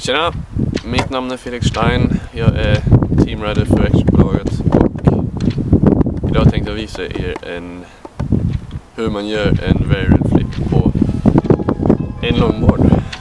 Tjena, mitt namn är Felix Stein. Jag är teamrider för Extrabolaget och idag tänkte jag visa er hur man gör en varial flip på en longboard.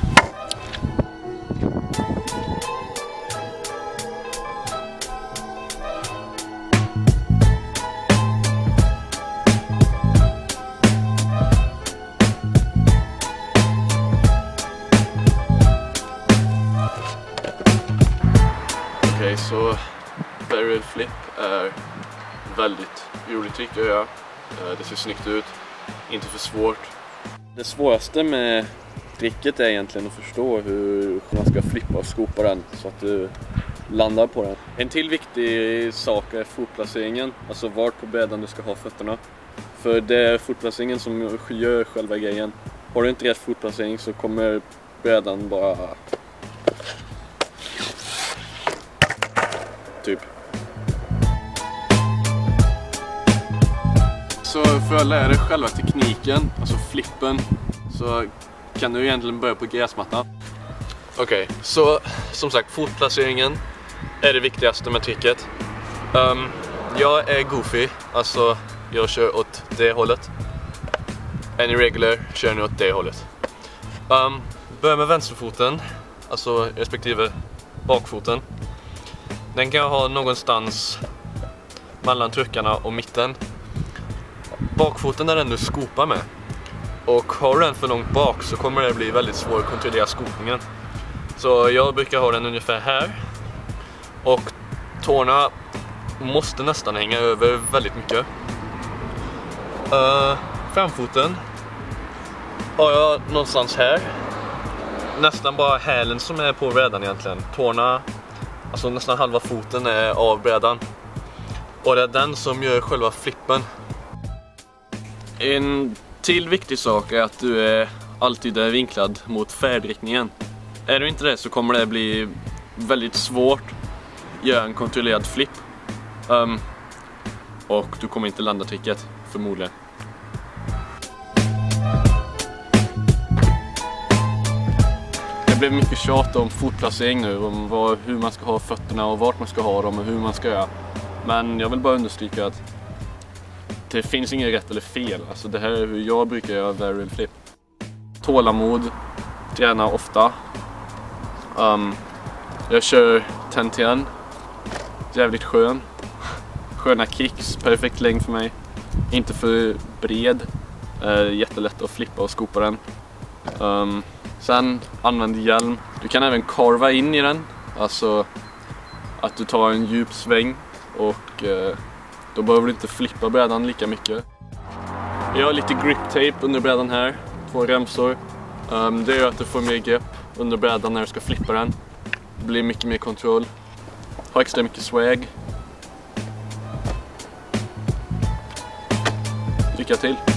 Okej, så varial flip är väldigt roligt trick att göra. Det ser snyggt ut, inte för svårt. Det svåraste med tricket är egentligen att förstå hur man ska flippa och skopa den så att du landar på den. En till viktig sak är fotplaceringen, alltså vart på brädan du ska ha fötterna. För det är fotplaceringen som gör själva grejen. Har du inte rätt fotplacering så kommer brädan bara typ. Så för att lära dig själva tekniken, alltså flippen, så kan du egentligen börja på gräsmattan. Okej, så som sagt, fotplaceringen är det viktigaste med tricket. Jag är goofy, alltså jag kör åt det hållet. En irregular kör nu åt det hållet. Börja med vänsterfoten, alltså respektive bakfoten. Den kan jag ha någonstans mellan truckarna och mitten. Bakfoten är den du skopar med. Och har du den för långt bak så kommer det bli väldigt svårt att kontrollera skopningen. Så jag brukar ha den ungefär här. Och tårna måste nästan hänga över väldigt mycket. Framfoten har jag någonstans här. Nästan bara hälen som är på brädan egentligen. Tårna, alltså nästan halva foten är av brädan. Och det är den som gör själva flippen. En till viktig sak är att du är alltid är vinklad mot färdriktningen. Är du inte det så kommer det bli väldigt svårt att göra en kontrollerad flipp. Och du kommer inte landa tricket, förmodligen. Det blev mycket tjat om fotplacering nu, om hur man ska ha fötterna och vart man ska ha dem och hur man ska göra. Men jag vill bara understryka att det finns inget rätt eller fel. Alltså det här är hur jag brukar göra varial flip. Tålamod, träna ofta. Jag kör 10-10. Jävligt skön. Sköna kicks, perfekt längd för mig. Inte för bred. Jättelätt att flippa och skopa den. Sen använd hjälm. Du kan även karva in i den. Alltså att du tar en djup sväng och då behöver du inte flippa brädan lika mycket. Jag har lite grip tape under brädan här. 2 remsor. Det gör att du får mer grepp under brädan när du ska flippa den. Det blir mycket mer kontroll. Ha extra mycket swag. Lycka till!